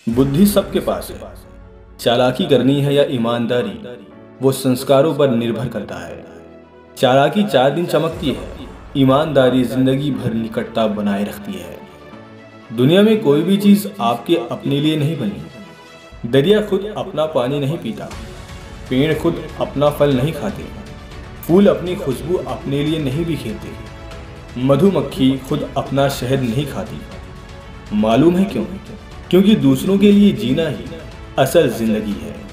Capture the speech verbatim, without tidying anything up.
बुद्धि सबके पास है, चालाकी करनी है या ईमानदारी वो संस्कारों पर निर्भर करता है। चालाकी चार दिन चमकती है, ईमानदारी जिंदगी भर निकटता बनाए रखती है। दुनिया में कोई भी चीज आपके अपने लिए नहीं बनी। दरिया खुद अपना पानी नहीं पीता, पेड़ खुद अपना फल नहीं खाते, फूल अपनी खुशबू अपने लिए नहीं बिखेरते, मधुमक्खी खुद अपना शहद नहीं खाती। मालूम है क्यों? क्योंकि दूसरों के लिए जीना ही असल जिंदगी है।